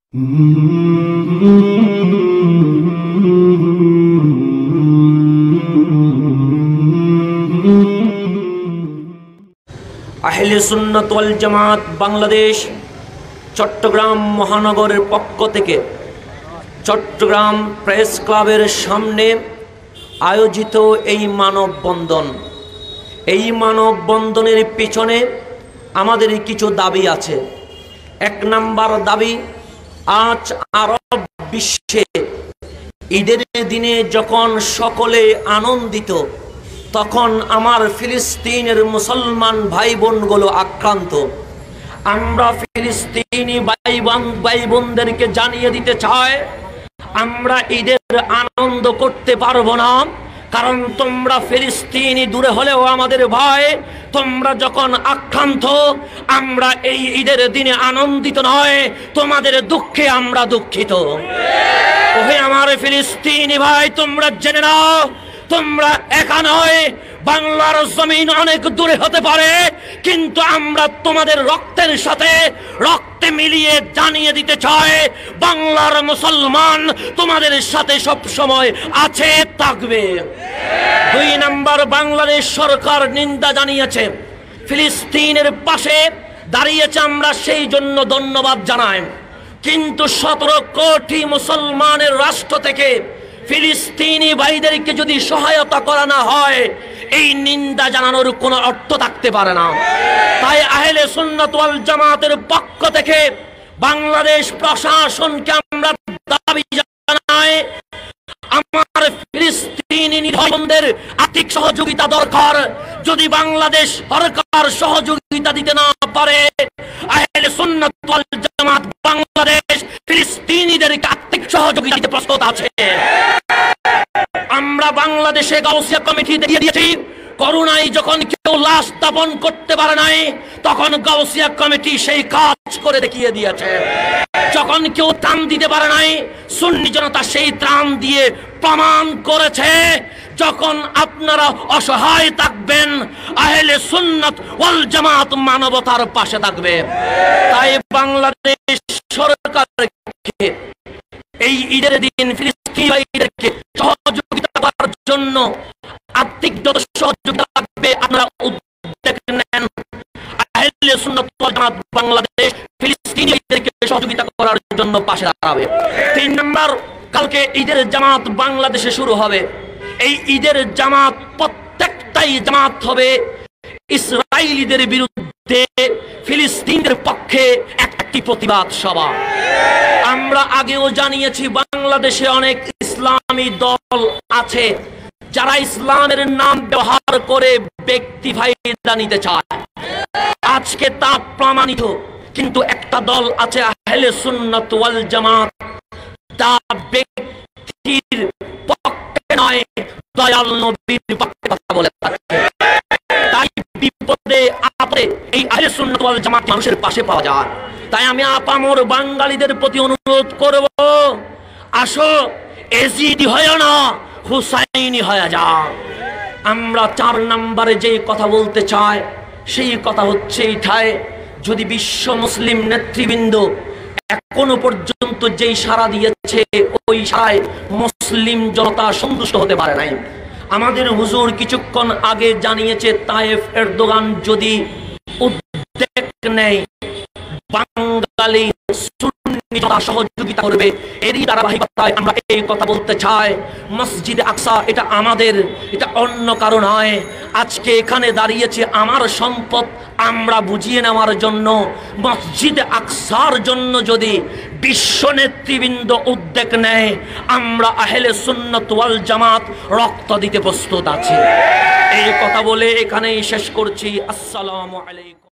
আহলে সুন্নাত ওয়াল জামাত বাংলাদেশ চট্টগ্রাম মহানগরের পক্ষ থেকে চট্টগ্রাম প্রেস ক্লাবের সামনে আয়োজিত এই মানববন্ধনের পিছনে আমাদের কিছু দাবি আছে। এক নাম্বার দাবি, আজ আরব বিশ্বে ঈদের দিনে যখন সকলে আনন্দিত, তখন আমার ফিলিস্তিনের মুসলমান ভাই বোনগুলো আক্রান্ত। আমরা ফিলিস্তিনি ভাই বোনদেরকে জানিয়ে দিতে চাই, আমরা ঈদের আনন্দ করতে পারবো না, কারণ তোমরা ফিলিস্তিনি দূরে হলেও আমাদের ভাই। তোমরা যখন আক্রান্ত, আমরা এই ঈদের দিনে আনন্দিত নয়, তোমাদের দুঃখে আমরা দুঃখিত। ওহে আমার ফিলিস্তিনি ভাই, তোমরা জেনে নাও, তোমরা একা নয়। বাংলার জমিন অনেক দূরে হতে পারে, কিন্তু আমরা তোমাদের রক্তের সাথে রক্তে মিলিয়ে জানিয়ে দিতে চাই, বাংলার মুসলমান তোমাদের সাথে সব সময় আছে, থাকবে। দুই নাম্বার, বাংলাদেশ সরকার নিন্দা জানিয়েছে, ফিলিস্তিনের পাশে দাঁড়িয়েছে, আমরা সেই জন্য ধন্যবাদ জানাই। কিন্তু 17 কোটি মুসলমানের রাষ্ট্র থেকে ফিলিস্তিনি ভাইদেরকে যদি সহায়তা করা না হয়, এই নিন্দা জানানোর কোনো অর্থ থাকতে পারে না। তাই আহলে সুন্নাত ওয়াল জামাতের পক্ষ থেকে বাংলাদেশ প্রশাসনকে আমরা দাবি জানাই, আমার ফিলিস্তিনি নিধনদের আর্থিক সহযোগিতা দরকার। যদি বাংলাদেশ সরকার সহযোগিতা দিতে না পারে, আহলে সুন্নাত ওয়াল জামাত বাংলাদেশ ফিলিস্তিনিদেরকে আর্থিক সহযোগিতা দিতে প্রস্তুত আছে। আমরা বাংলাদেশে গাউসিয়া কমিটি দিয়ে দিয়েছি। করোনায় যখন কেউ লাশ দাফন করতে পারে নাই, তখন গাউসিয়া কমিটি সেই কাজ করে দেখিয়ে দিয়েছে। যখন কেউ ত্রাণ দিতে পারে নাই, সুন্নি জনতা সেই ত্রাণ দিয়ে প্রমাণ করেছে। যখন আপনারা অসহায় থাকবেন, আহলে সুন্নাত ওয়াল জামাত মানবতার পাশে থাকবে। তাই বাংলাদেশ সরকারকে এই ঈদের দিন ফিলিস্তিনি ভাইদেরকে সহযোগিতা করার জন্য আর্থিক যত সহযোগিতা লাগবে আপনারা উদ্যোগ নেন। আহলে সুন্নাত ওয়াল জামাত বাংলাদেশ ফিলিস্তিনি ভাইদেরকে সহযোগিতা করার জন্য পাশে দাঁড়াবে। 3 নাম্বার, কালকে ঈদের জামাত বাংলাদেশে শুরু হবে। এই ঈদের জামাত প্রত্যেকটাই জামাত হবে ইসরায়েলিদের বিরুদ্ধে, ফিলিস্তিনের পক্ষে একটি প্রতিবাদ সভা। আমরা আগেও জানিয়েছি, বাংলাদেশে অনেক ইসলামী দল আছে যারা ইসলামের নাম ব্যবহার করে ব্যক্তি ফায়দা নিতে চায়। আজকে তা প্রমাণিত। কিন্তু একটা দল আছে আহলে সুন্নাত ওয়াল জামাত, তা ব্যক্তির পক্ষে নয়, দয়াল নবীর পক্ষে কথা বলে থাকে। তাই বিপদে আপদে এই আহলে সুন্নাত ওয়াল জামাত মানুষের পাশে পাওয়া যায়। তাই আমি আপামর বাঙালিদের প্রতি অনুরোধ করব, আসো এজিদি হয় না, হুসাইনি হয়ে যাও। আমরা 4 নম্বরে যে কথা বলতে চাই, সেই কথা হচ্ছে এটাই, যদি বিশ্ব মুসলিম নেতৃবৃন্দ এখনো পর্যন্ত যেই সাড়া দিয়েছে, ওই সাড়ায় মুসলিম জনতা সন্তুষ্ট হতে পারে নাই। আমাদের হুজুর কিছুক্ষণ আগে জানিয়েছে, তায়েফ এরদোগান যদি উদ্যোগ নেয়, বাঙালি সুন্নি জনতা সহযোগিতা করবে। এরই ধারাবাহিকতায় আমরা এই কথা বলতে চাই, মসজিদে আকসা এটা আমাদের, এটা অন্য কারো নয়। আজকে এখানে দাঁড়িয়েছে আমার সম্পদ আমরা বুঝিয়ে নেওয়ার জন্য। মসজিদে আকসার জন্য যদি বিশ্ব নেতৃবৃন্দ উদ্যোগ নেয়, আমরা আহলে সুন্নাত ওয়াল জামাত রক্ত দিতে প্রস্তুত আছি। এই কথা বলে এখানেই শেষ করছি। আসসালামু আলাইকুম।